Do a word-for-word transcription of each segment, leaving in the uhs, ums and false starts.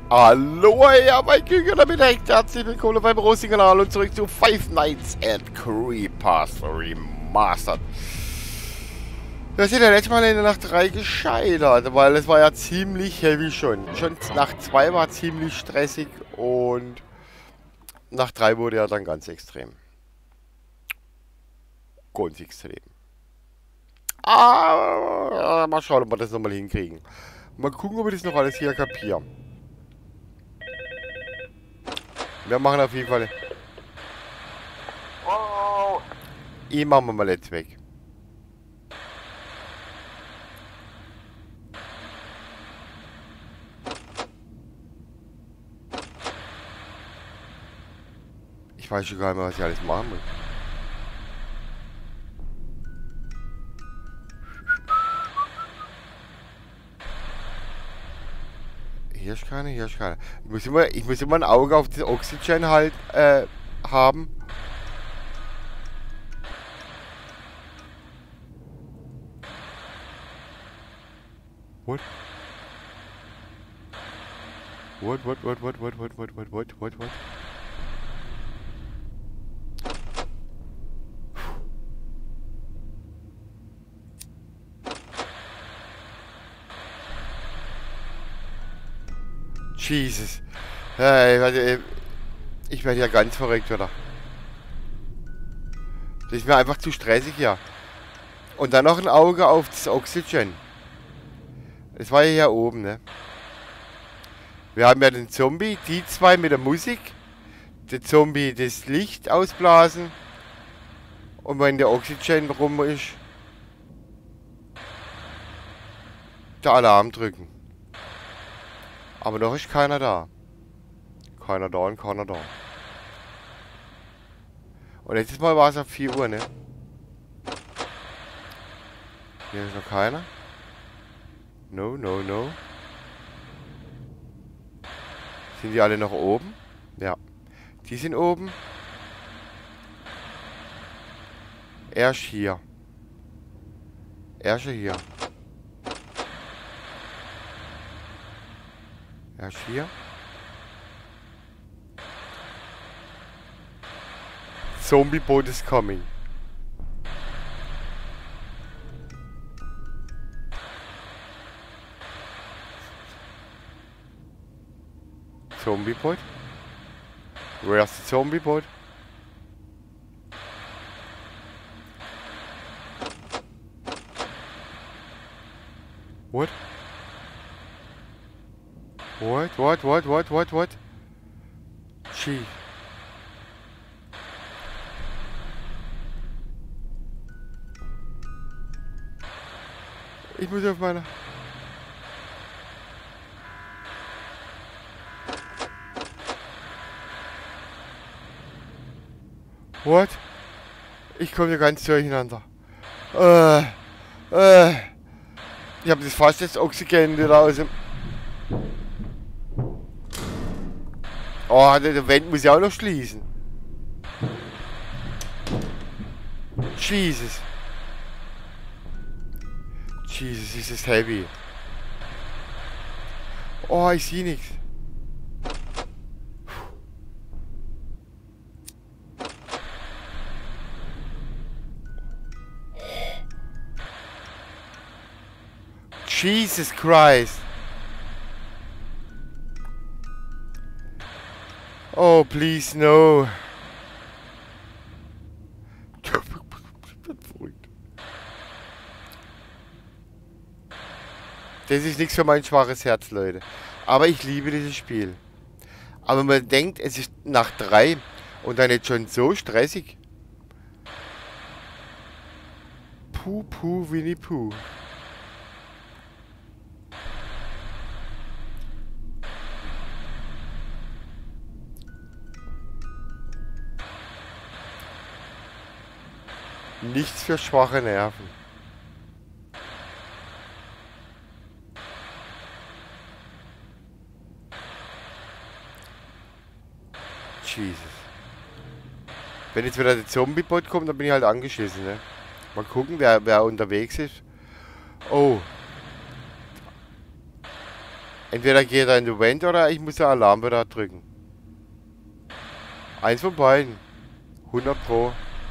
Hallo, ja, mein Küken, damit recht herzlich willkommen beim Rosi-Kanal und zurück zu Five Nights at Creepers Remastered. Wir sind ja letztes Mal in der Nacht drei gescheitert, weil es war ja ziemlich heavy schon. Schon Nacht zwei war ziemlich stressig und Nacht drei wurde ja dann ganz extrem. Ganz extrem. Ah, mal schauen, ob wir das nochmal hinkriegen. Mal gucken, ob wir das noch alles hier kapieren. Wir machen auf jeden Fall... Oh. Ich machen wir mal jetzt weg. Ich weiß schon gar nicht mehr, was ich alles machen muss. Hier ist keine, hier ist keine. Ich muss immer, ich muss immer ein Auge auf das Oxygen halt äh, haben. What? What, what, what, what, what, what, what, what, what, what, what? Jesus. Hey, warte, ich werde ja ganz verrückt, oder? Das ist mir einfach zu stressig hier. Und dann noch ein Auge auf das Oxygen. Das war ja hier oben, ne? Wir haben ja den Zombie, die zwei mit der Musik. Der Zombie das Licht ausblasen. Und wenn der Oxygen rum ist, der Alarm drücken. Aber noch ist keiner da. Keiner da und keiner da. Und letztes Mal war es auf vier Uhr, ne? Hier ist noch keiner. No, no, no. Sind die alle noch oben? Ja. Die sind oben. Er ist hier. Er ist hier. Er ist hier. Zombie boat is coming. Zombie boat? Where's the zombie boat? What? What? What? What? What? What? What? Gee. Ich muss auf meiner... What? Ich komme hier ganz durcheinander. Äh, äh. Ich habe das fast das Oxygen wieder aus dem... Oh, der Vent muss ja auch noch schließen. Jesus. Jesus, ist das heavy. Oh, ich sehe nichts. Jesus Christ. Oh, please, no. Das ist nichts für mein schwaches Herz, Leute. Aber ich liebe dieses Spiel. Aber man denkt, es ist nach drei und dann jetzt schon so stressig. Puh, puh, Winnie Puh. Nichts für schwache Nerven. Jesus. Wenn jetzt wieder der Zombie-Bot kommt, dann bin ich halt angeschissen, ne? Mal gucken, wer, wer unterwegs ist. Oh. Entweder geht er in die Wand oder ich muss den Alarm wieder drücken. Eins von beiden. hundert Pro.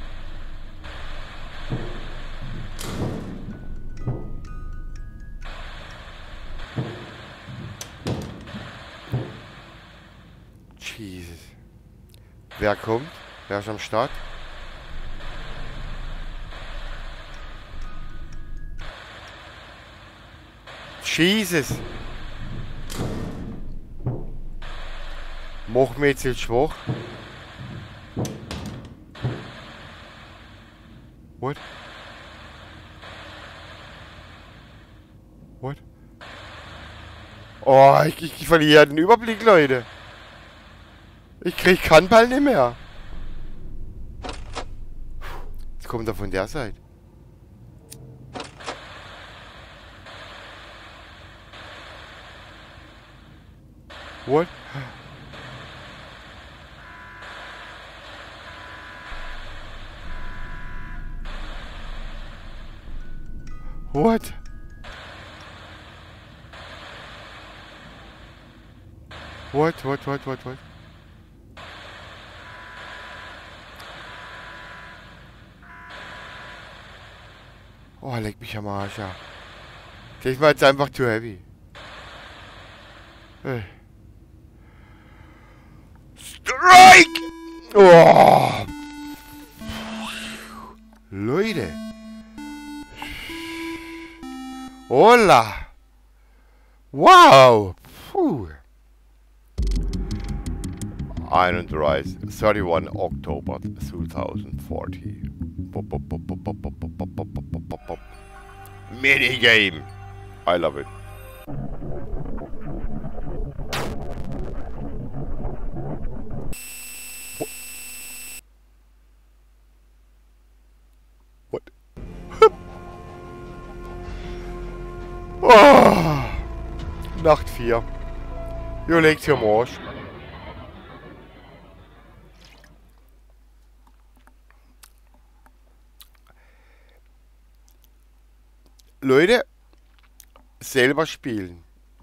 Jesus. Wer kommt? Wer ist am Start? Jesus. Mach mich jetzt schwach. What? What? Oh, ich, ich, ich verliere den Überblick, Leute. Ich krieg keinen Ball nicht mehr. Jetzt kommt er von der Seite. What? What? What, what, what, what, what? Oh, leck mich am Arsch, ja. Das war jetzt einfach zu heavy. Hey. Strike! Oh! Leute! Hola! Wow! Puh. einunddreißig, thirty-one October twenty forty. Pop, pop, pop, pop, pop, pop, pop, pop, pop, pop, pop. Minigame! I love it. What? Oh. Nacht vier. Jo, legt's hier am Arsch. Leute, selber spielen.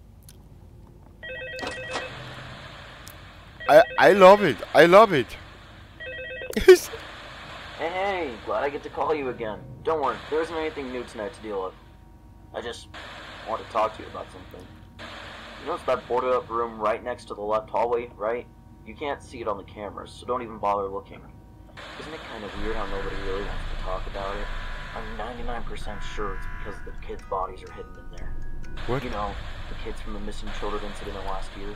I, I love it. I love it. Hey, hey, glad I get to call you again. Don't worry, there isn't anything new tonight to deal with. I just want to talk to you about something. You notice that boarded up room right next to the left hallway, right? You can't see it on the cameras, so don't even bother looking. Isn't it kind of weird how nobody really wants to talk about it? I'm ninety-nine percent sure it's because the kids' bodies are hidden in there. What? You know, the kids from the missing children incident of last year.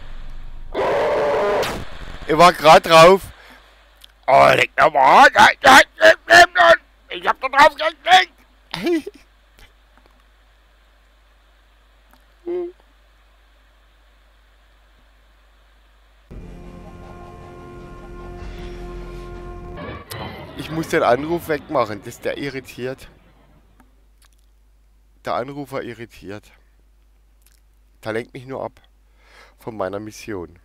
Ich war grad drauf. Oh, leck mir mal. Ich hab da drauf geklickt. Ich muss den Anruf wegmachen, das der irritiert. Der Anrufer irritiert. Der lenkt mich nur ab von meiner Mission.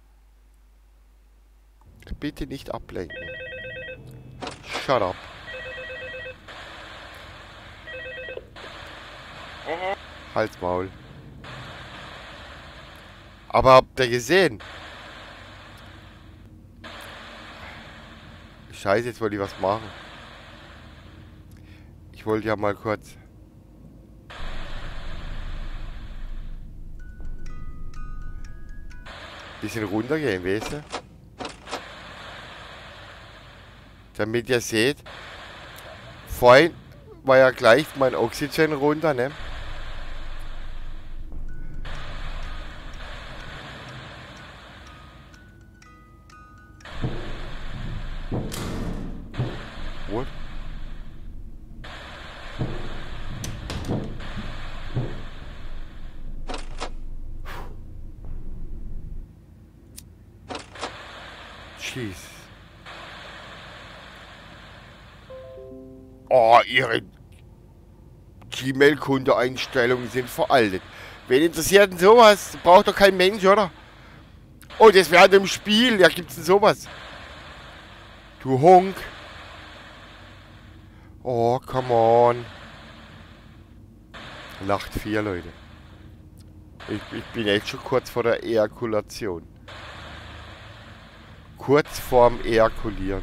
Bitte nicht ablenken. Shut up. Halt's Maul. Aber habt ihr gesehen? Scheiße, jetzt wollte ich was machen. Ich wollte ja mal kurz... bisschen runtergehen, weißt du? Damit ihr seht, vorhin war ja gleich mein Oxygen runter, ne? What? Jeez. Oh, ihre Gmail-Konto-Einstellungen sind veraltet. Wen interessiert denn sowas? Braucht doch kein Mensch, oder? Oh, das wäre im Spiel. Ja, gibt's denn sowas? Du Honk. Oh, come on. Nacht vier, Leute. Ich, ich bin echt schon kurz vor der Ejakulation. Kurz vorm Ejakulieren.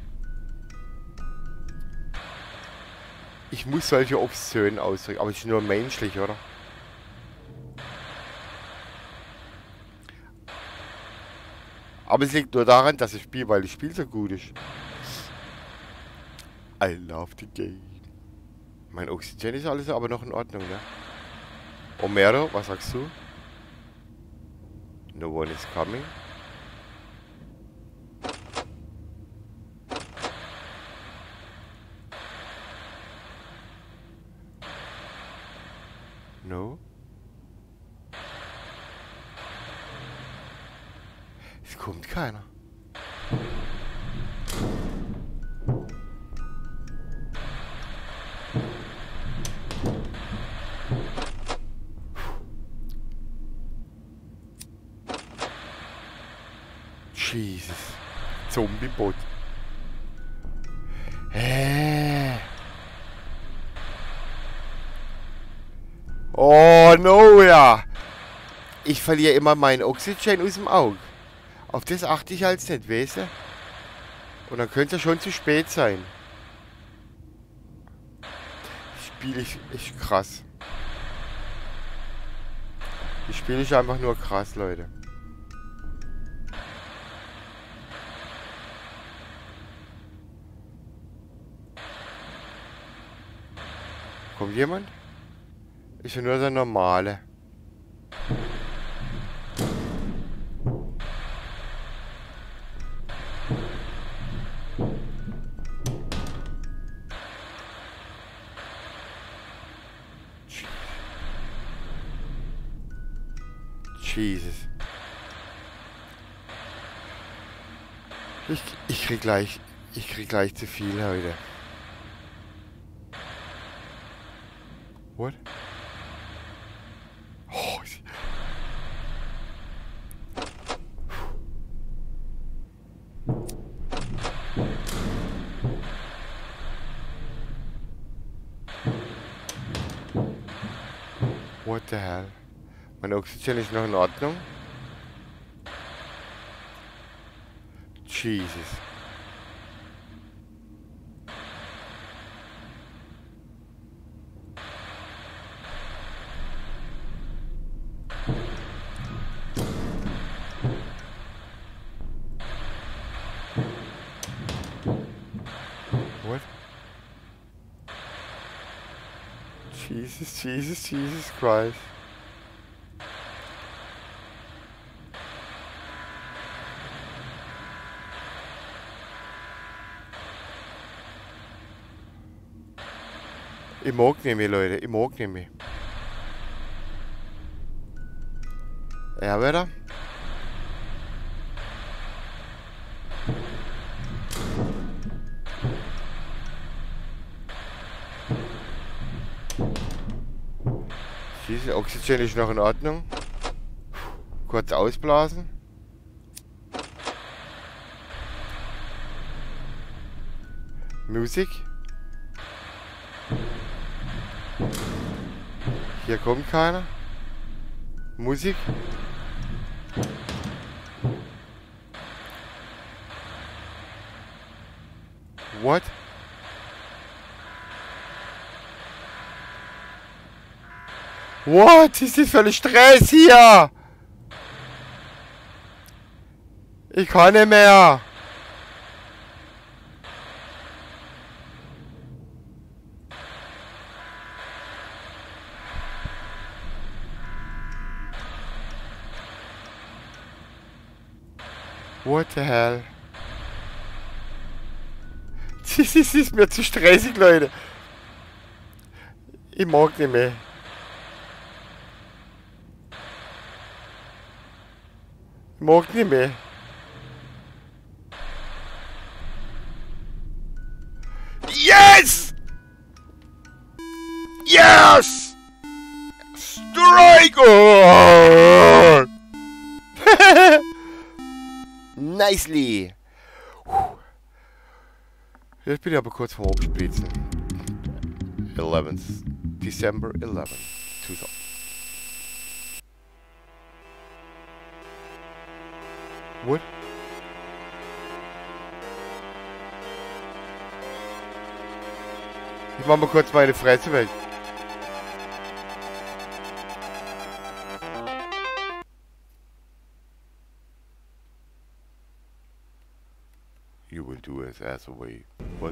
Ich muss solche obszönen ausdrücken, aber es ist nur menschlich, oder? Aber es liegt nur daran, dass ich spiele, weil das Spiel so gut ist. I love the game. Mein Oxygen ist alles aber noch in Ordnung, ne? Omero, was sagst du? No one is coming. No. Es kommt keiner. Jesus. Zombie-Bot. Hä? Oh no, ja. Ich verliere immer mein Oxygen aus dem Auge. Auf das achte ich als nicht, weißt du? Und dann könnte es ja schon zu spät sein. Das Spiel ist, ist krass. Das Spiel ist einfach nur krass, Leute. Kommt jemand? Ist ja nur der normale. Jesus. Ich, ich krieg gleich, ich krieg gleich zu viel heute. What? Oh, ich What the hell? Mein Oxygen ist noch in Ordnung. Jesus. What? Jesus, Jesus, Jesus Christ. Ich mag nicht mehr, Leute. Ich mag nicht mehr. Ja, wieder. Dieses Oxygen ist noch in Ordnung. Kurz ausblasen. Musik. Hier kommt keiner. Musik. What? What? Ist das für ein Stress hier? Ich kann nicht mehr. What the hell? Das ist, ist mir zu stressig, Leute. Ich mag nicht mehr. Ich mag nicht mehr. Yes! Yes! Strike! Oh! Nicely! Jetzt bin ich aber kurz vorm Abspritzen. eleventh December eleventh, zweitausend. What? Ich mach mal kurz meine Fresse weg. You will do as as away. What?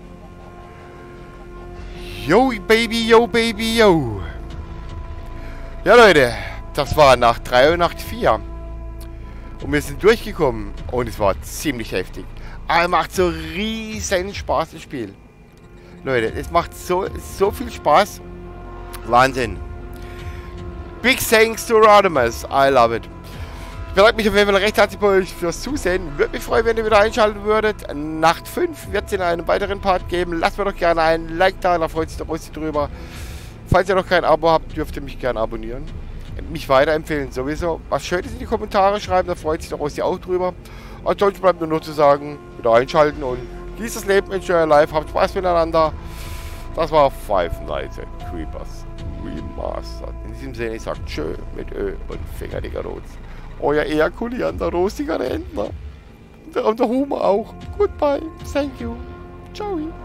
Yo, Baby, yo, Baby, yo. Ja, Leute, das war Nacht drei und Nacht vier. Und wir sind durchgekommen. Und es war ziemlich heftig. Aber macht so riesen Spaß, das Spiel. Leute, es macht so, so viel Spaß. Wahnsinn. Big thanks to Rodimus. I love it. Ich bedanke mich auf jeden Fall recht herzlich bei euch fürs Zusehen. Würde mich freuen, wenn ihr wieder einschalten würdet. Nacht fünf wird es in einem weiteren Part geben. Lasst mir doch gerne ein Like da, da freut sich der Rossi drüber. Falls ihr noch kein Abo habt, dürft ihr mich gerne abonnieren. Mich weiterempfehlen sowieso. Was Schönes in die Kommentare schreiben, da freut sich der Rossi auch drüber. Ansonsten bleibt mir nur zu sagen, wieder einschalten und genießt das Leben, enjoy your life, habt Spaß miteinander. Das war Five Nights at Creepers Remastered. In diesem Sinne, ich sag tschö mit Ö und Fingerdinger Rots. Euer ejakulierender, rosiger Rentner. Und der Humor auch. Goodbye. Thank you. Ciao.